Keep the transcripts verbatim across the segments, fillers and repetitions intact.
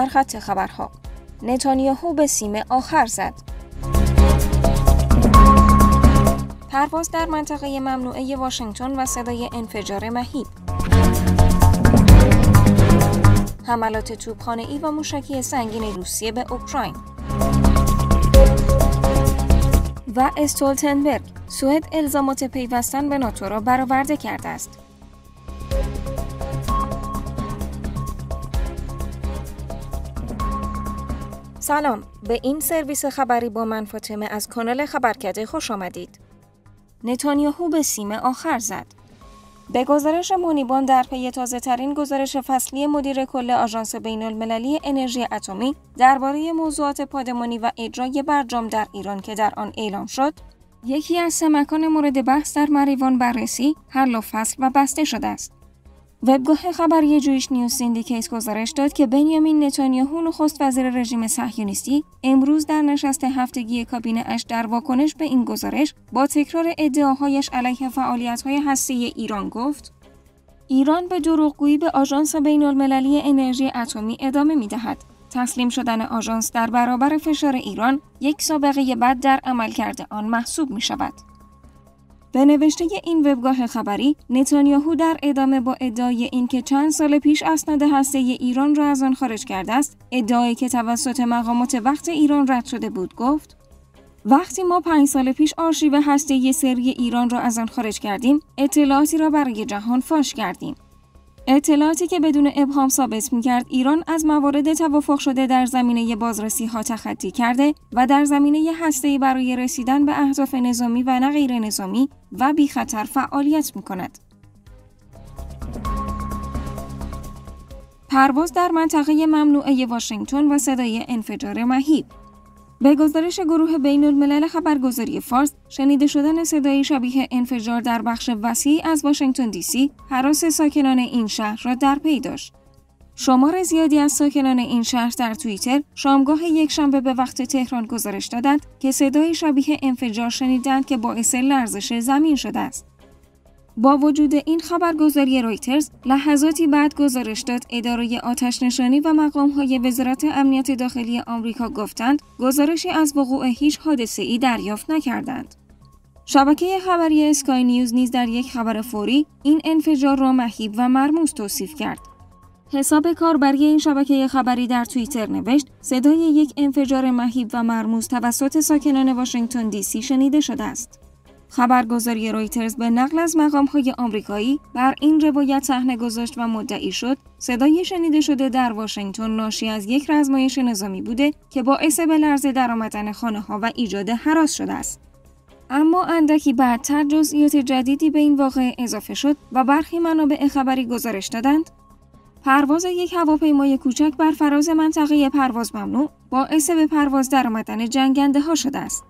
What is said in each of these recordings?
در خط خبرها: نتانیاهو به سیم آخر زد. پرواز در منطقه ممنوعه واشنگتن و صدای انفجار مهیب. حملات توپخانه‌ای و موشکی سنگین روسیه به اوکراین. و استولتنبرگ: سوئد الزامات پیوستن به ناتو را برآورده کرده است. سلام، به این سرویس خبری با من فاطمه از کانال خبرکده خوش آمدید. نتانیاهو به سیم آخر زد. به گزارش منیبان در پی تازه‌ترین گزارش فصلی مدیر کل آژانس بین‌المللی انرژی اتمی درباره موضوعات پادمانی و اجرای برجام در ایران که در آن اعلام شد، یکی از سه مکان مورد بحث در مریوان بررسی، حل و فصل و بسته شده است. وبگاه خبری جویش نیوز سیندیکیت گزارش داد که بنیامین نتانیاهو نخست وزیر رژیم صهیونیستی امروز در نشست هفتگی کابینه اش در واکنش به این گزارش با تکرار ادعاهایش علیه فعالیت‌های هسته‌ای ایران گفت: ایران به دروغگویی به آژانس بین‌المللی انرژی اتمی ادامه می‌دهد. تسلیم شدن آژانس در برابر فشار ایران یک سابقه بد در عملکرد آن محسوب می‌شود. به نوشته این وبگاه خبری، نتانیاهو در ادامه با ادعای اینکه چند سال پیش اسناد هسته‌ای ایران را از آن خارج کرده است، ادعایی که توسط مقامات وقت ایران رد شده بود، گفت: وقتی ما پنج سال پیش آرشیو هسته‌ای سری ایران را از آن خارج کردیم، اطلاعاتی را برای جهان فاش کردیم. اطلاعاتی که بدون ابهام ثابت می‌کرد ایران از موارد توافق شده در زمینه بازرسی‌ها تخطی کرده و در زمینه هسته‌ای برای رسیدن به اهداف نظامی و نه غیر نظامی و بی خطر فعالیت می‌کند. پرواز در منطقه ممنوعه واشنگتن و صدای انفجار مهیب. به گزارش گروه بین‌الملل خبرگزاری فارس، شنیده شدن صدای شبیه انفجار در بخش وسیعی از واشنگتن دی سی هراس ساکنان این شهر را در پی داشت. شمار زیادی از ساکنان این شهر در توییتر شامگاه یکشنبه به وقت تهران گزارش دادند که صدای شبیه انفجار شنیدند که باعث لرزش زمین شده است. با وجود این خبرگزاری رویترز لحظاتی بعد گزارش داد اداره آتش‌نشانی و مقام‌های وزارت امنیت داخلی آمریکا گفتند گزارشی از وقوع هیچ حادثه‌ای دریافت نکردند. شبکه خبری اسکای نیوز نیز در یک خبر فوری این انفجار را مهیب و مرموز توصیف کرد. حساب کاربری این شبکه خبری در توییتر نوشت: صدای یک انفجار مهیب و مرموز توسط ساکنان واشنگتن دی سی شنیده شده است. خبرگزاری رویترز به نقل از مقام‌های آمریکایی بر این روایت صحنه گذاشت و مدعی شد صدای شنیده شده در واشنگتن ناشی از یک رزمایش نظامی بوده که باعث به لرزه درآمدن خانه‌ها و ایجاد هراس شده است. اما اندکی بعدتر جزئیات جدیدی به این واقعه اضافه شد و برخی منابع خبری گزارش دادند پرواز یک هواپیمای کوچک بر فراز منطقه پرواز ممنوع باعث به پرواز درآمدن جنگنده‌ها شده است.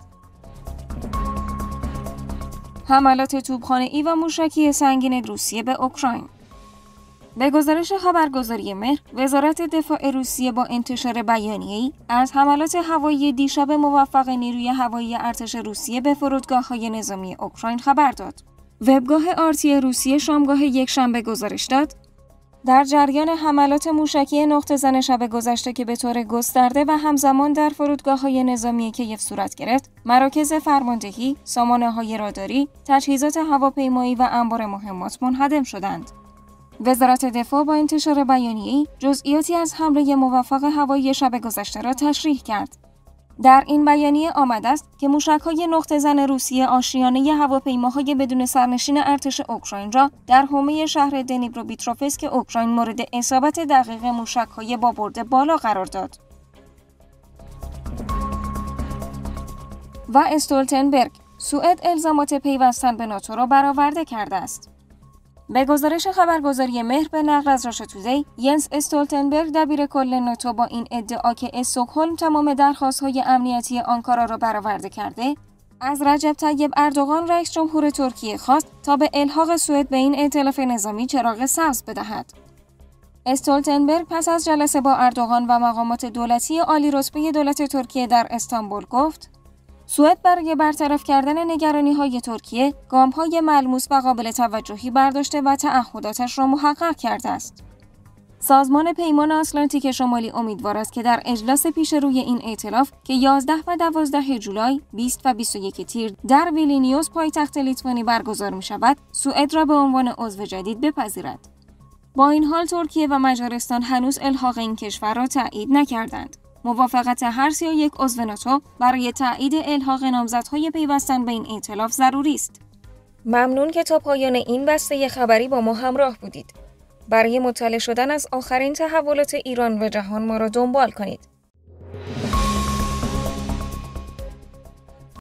حملات توپخانه‌ای و موشکی سنگین روسیه به اوکراین. به گزارش خبرگزاری مهر، وزارت دفاع روسیه با انتشار بیانیه‌ای از حملات هوایی دیشب موفق نیروی هوایی ارتش روسیه به فرودگاه‌های نظامی اوکراین خبر داد. وبگاه آرتی روسیه شامگاه یکشنبه گزارش داد: در جریان حملات موشکی نقطه زن شب گذشته که به طور گسترده و همزمان در فرودگاه‌های نظامی کیف صورت گرفت، مراکز فرماندهی، سامانه‌های راداری، تجهیزات هواپیمایی و انبار مهمات منهدم شدند. وزارت دفاع با انتشار بیانیه‌ای جزئیاتی از حمله موفق هوایی شب گذشته را تشریح کرد. در این بیانیه آمده است که موشک‌های نقطه زن روسیه آشیانه هواپیماهای بدون سرنشین ارتش اوکراین را در حومه شهر دنیپروپیتروفسک اوکراین مورد اصابت دقیق موشک‌های با برد بالا قرار داد. و استولتنبرگ: سوئد الزامات پیوستن به ناتو را برآورده کرده است. به گزارش خبرگزاری مهر به نقل از راشا تودی، ینس استولتنبرگ دبیر کل ناتو با این ادعا که استکهلم تمام درخواست‌های امنیتی آنکارا را برآورده کرده، از رجب طیب اردوغان رئیس جمهور ترکیه خواست تا به الحاق سوئد به این ائتلاف نظامی چراغ سبز بدهد. استولتنبرگ پس از جلسه با اردوغان و مقامات دولتی عالی رتبه دولت ترکیه در استانبول گفت: سوئد برای برطرف کردن نگرانی‌های ترکیه گام‌های ملموس و قابل توجهی برداشته و تعهداتش را محقق کرده است. سازمان پیمان آتلانتیک شمالی امیدوار است که در اجلاس پیش روی این ائتلاف که یازده و دوازده جولای، بیست و بیست و یک تیر در ویلنیوس پایتخت لیتوانی برگزار می شود، سوئد را به عنوان عضو جدید بپذیرد. با این حال ترکیه و مجارستان هنوز الحاق این کشور را تایید نکردند. موافقت هر سی و یک عضو ناتو برای تایید الحاق نامزدهای پیوستن به این ائتلاف ضروری است. ممنون که تا پایان این بسته خبری با ما همراه بودید. برای مطلع شدن از آخرین تحولات ایران و جهان ما را دنبال کنید.